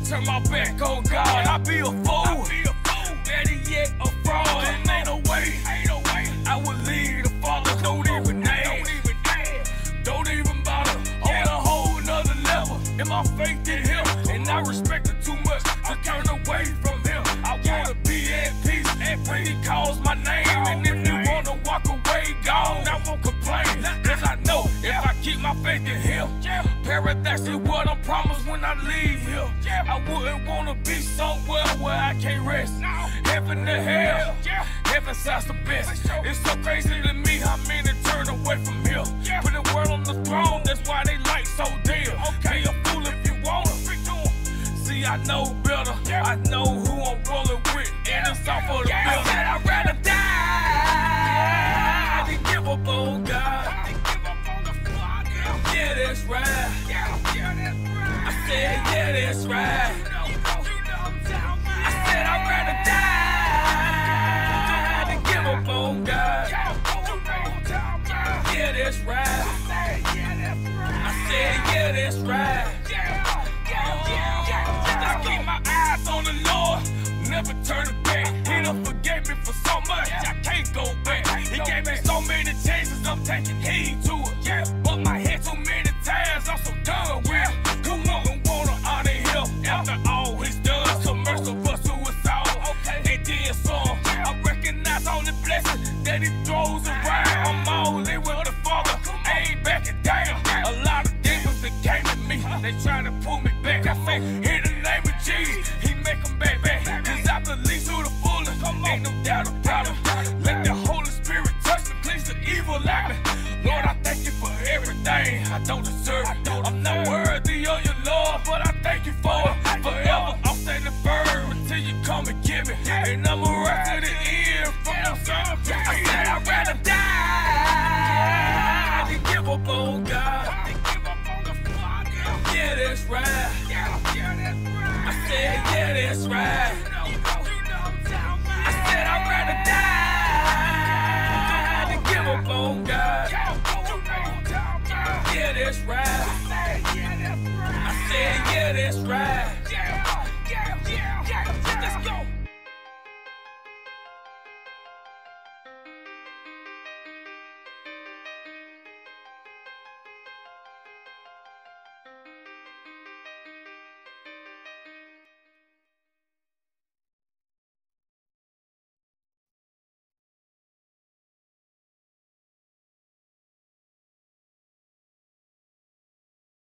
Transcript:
turn my back on God. I be a fool. Better yet, a fraud. And ain't no way I would leave the Father. Don't even name. Don't even bother. On a whole nother level. And my faith in Him. And I respect it too much to turn away from Him. I wanna be at peace. And when He calls my name. And if you wanna walk away, gone, I won't complain. Cause I know if I keep my faith in Him, paradise is what I'm promised when I leave here. I wouldn't wanna be somewhere where I can't rest. Heaven to hell, heaven sounds the best. It's so crazy to me how many turn away from here. Put the world on the throne, that's why they like so dear. Okay, a fool if you wanna. See, I know better, I know who I'm rolling with, and it's all for the bill. I said I'd rather die than give up on God. Yeah, that's right. I said, yeah, that's right. I said I'd rather die than give up on God. Yeah, that's right. I said, yeah, that's right. I keep my eyes on the Lord, never turn back. He done forgave me for so much, I can't go back. He gave me so many chances, I'm taking heed to it. But my head too many times, I'm so done with it. Who wouldn't wanna honor Him after all He's done? So merciful to us all, and then some. I recognize all the blessings that He throws around. I'm all in with the Father, I ain't backing down. A lot of demons that came at me, they try to pull me back. I say, in the name of Jesus, He make them back. Cause I believe to the fullest, ain't no doubt about it. Let the Holy Spirit touch me, please the evil out me. Lord, I thank You for everything I don't deserve it. I'm not worthy of Your love, but I thank You for it. Forever, I'm standing firm until You come and get me. And I'ma ride to the end from your son. I said I'd rather die than give up on God. Yeah, that's right. I said, yeah, that's right.